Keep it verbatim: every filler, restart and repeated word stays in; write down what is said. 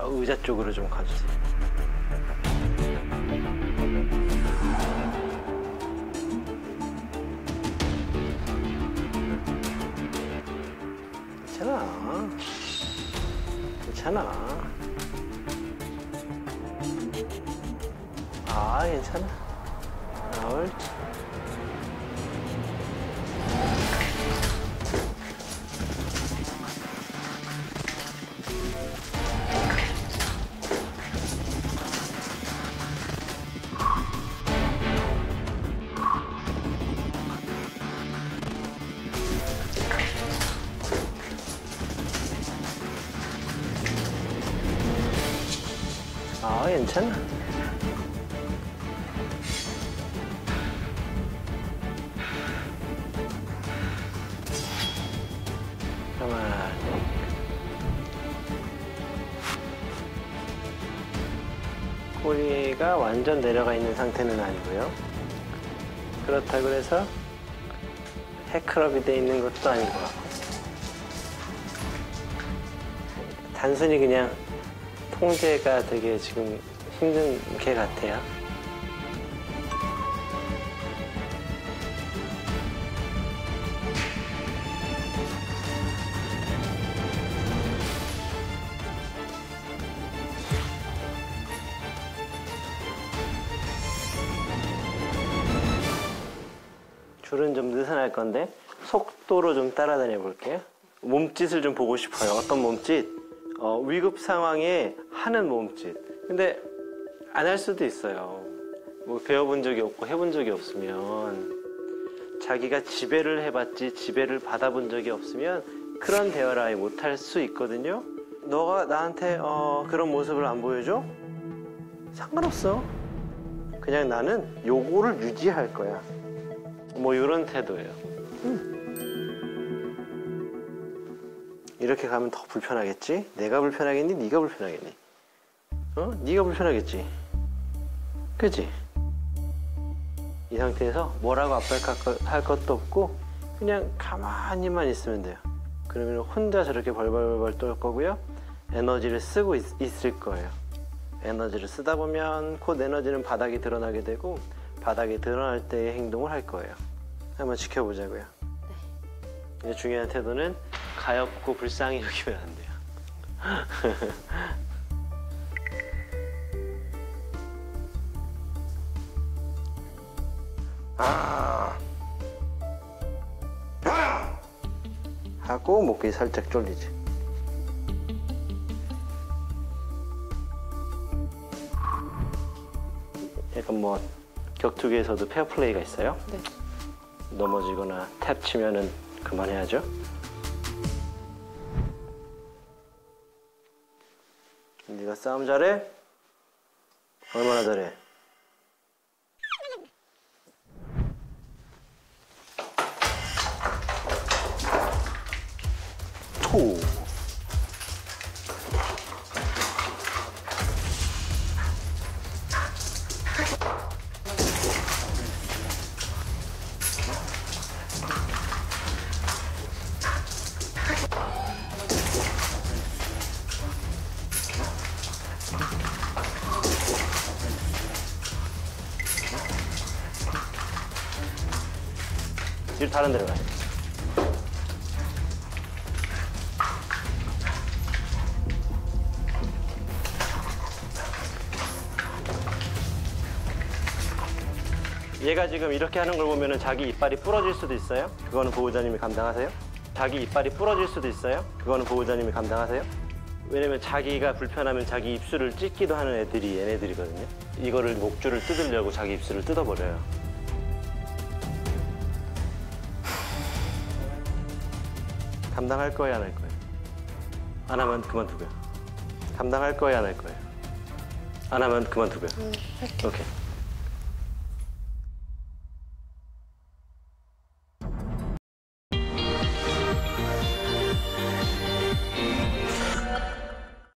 의자 쪽으로 좀 가주세요. 괜찮아. 괜찮아. 아, 괜찮아. 아, 옳지. 아, 괜찮아. 가만히. 꼬리가 완전 내려가 있는 상태는 아니고요. 그렇다고 해서 헤클럽이 돼 있는 것도 아니고. 단순히 그냥 통제가 되게 지금 힘든 개 같아요. 줄은 좀 느슨할 건데 속도로 좀 따라다녀 볼게요. 몸짓을 좀 보고 싶어요. 어떤 몸짓? 어, 위급 상황에 하는 몸짓. 근데 안 할 수도 있어요. 뭐 배워본 적이 없고 해본 적이 없으면, 자기가 지배를 해봤지 지배를 받아본 적이 없으면 그런 대화를 아예 못할 수 있거든요. 너가 나한테 어, 그런 모습을 안 보여줘? 상관없어. 그냥 나는 요거를 유지할 거야. 뭐 이런 태도예요. 음. 이렇게 가면 더 불편하겠지? 내가 불편하겠니? 네가 불편하겠니? 어? 네가 불편하겠지? 그치? 이 상태에서 뭐라고 압박할 것도 없고 그냥 가만히만 있으면 돼요. 그러면 혼자 저렇게 벌벌벌 떨 거고요. 에너지를 쓰고 있, 있을 거예요. 에너지를 쓰다 보면 곧 에너지는 바닥에 드러나게 되고 바닥에 드러날 때의 행동을 할 거예요. 한번 지켜보자고요. 네. 중요한 태도는 가엾고 불쌍히 여기면 안 돼요. 아, 하고 목이 살짝 졸리지. 약간 뭐 격투기에서도 페어플레이가 있어요. 네. 넘어지거나 탭 치면은 그만해야죠. 네가 싸움 잘해? 얼마나 잘해? 토. 뒤로 다른 데로 가요. 얘가 지금 이렇게 하는 걸 보면 자기 이빨이 부러질 수도 있어요. 그거는 보호자님이 감당하세요. 자기 이빨이 부러질 수도 있어요. 그거는 보호자님이 감당하세요. 왜냐면 자기가 불편하면 자기 입술을 찢기도 하는 애들이 얘네들이거든요. 이거를 목줄을 뜯으려고 자기 입술을 뜯어버려요. 감당할 거예요, 안 할 거예요? 안 하면 그만두고요. 감당할 거예요, 안 할 거예요? 안 하면 그만두고요. 음, 오케이.